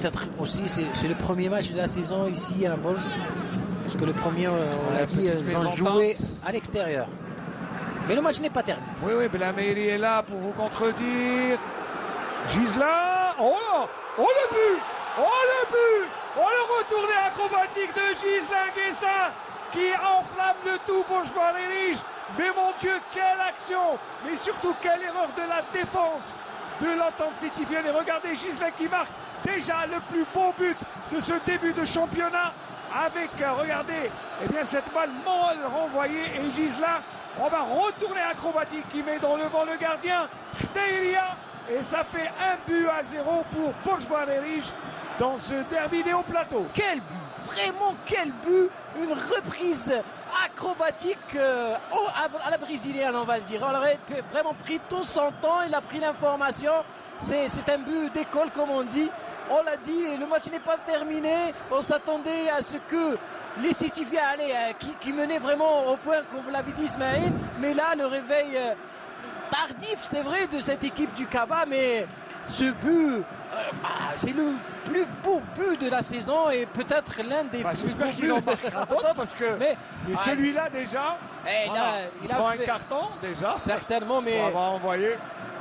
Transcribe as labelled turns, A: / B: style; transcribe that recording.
A: peut-être aussi, c'est le premier match de la saison ici à Bourges. Parce que le premier, on l'a dit, ils ont joué à l'extérieur. Mais le match n'est pas terminé.
B: Oui, Blaméry est là pour vous contredire. Gislain. Oh là. Oh le but. Oh le but. Oh le retourné acrobatique de Gislain Guessin qui enflamme le tout pour Bourges-Balleriche. Mais mon Dieu, quelle action. Mais surtout, quelle erreur de la défense de l'Entente Sétifienne. Et regardez Gislain qui marque déjà le plus beau but de ce début de championnat. Avec, regardez, eh bien cette balle mal renvoyée. Et Gislain, on va retourner acrobatique qui met dans le vent le gardien Chteiria. Et ça fait 1-0 pour Bourges-Balleriche dans ce derby des hauts plateaux.
A: Quel but, vraiment quel but. Une reprise acrobatique à la brésilienne, on va le dire. On aurait vraiment pris tout son temps, il a pris l'information. C'est un but d'école comme on dit. On l'a dit, le match n'est pas terminé. On s'attendait à ce que les Sétifiens qui menaient vraiment au point, comme vous l'avez dit Ismaël. Mais là, le réveil tardif, c'est vrai, de cette équipe du Kaba. Mais ce but, c'est le plus beau but de la saison et peut-être l'un des plus
B: j'espère
A: beaux
B: qu'il
A: buts.
B: en marquera d'autres parce que mais celui-là déjà,
A: il a
B: prend un
A: fait
B: carton déjà.
A: certainement, mais
B: on va envoyer.